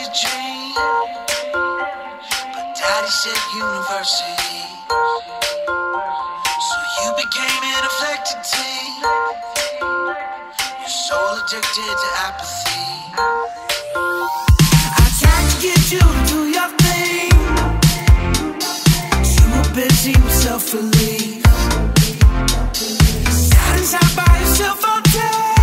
a dream, but Daddy said university. So you became an affected teen. Your soul addicted to apathy. I tried to get you to do your thing. You were busy with self-relief. Sat inside by yourself all day.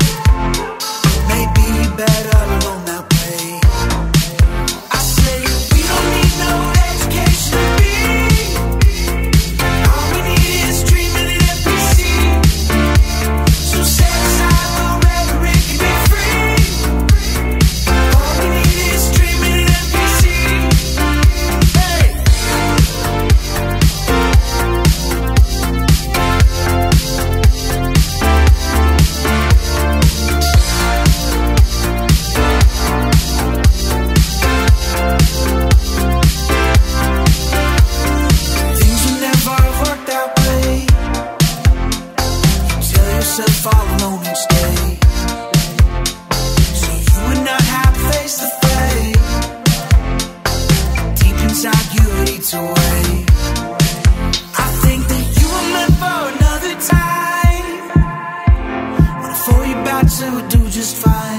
Maybe better alone that way. I say we don't need no education to be. All we need is dreaming in NPC. So set aside the rhetoric and be free. All we need is dreaming in NPC. Hey. Things will never work that way. You tell yourself all alone each day. So you would not have to face the fate. Deep inside you it eats away. I think that you were meant for another time. When I thought you about to do just fine.